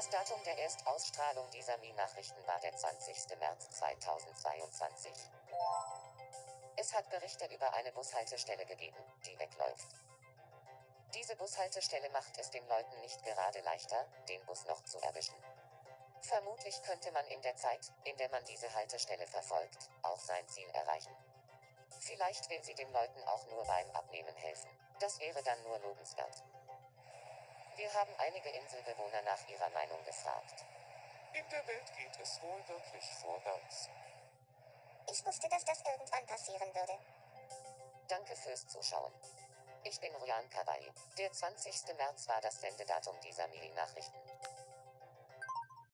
Das Datum der Erstausstrahlung dieser Mi-Nachrichten war der 20. März 2022. Es hat Berichte über eine Bushaltestelle gegeben, die wegläuft. Diese Bushaltestelle macht es den Leuten nicht gerade leichter, den Bus noch zu erwischen. Vermutlich könnte man in der Zeit, in der man diese Haltestelle verfolgt, auch sein Ziel erreichen. Vielleicht will sie den Leuten auch nur beim Abnehmen helfen. Das wäre dann nur lobenswert. Wir haben einige Inselbewohner nach ihrer Meinung gefragt. In der Welt geht es wohl wirklich vorwärts. Ich wusste, dass das irgendwann passieren würde. Danke fürs Zuschauen. Ich bin Ryan Cavalli. Der 20. März war das Sendedatum dieser Mi-Nachrichten.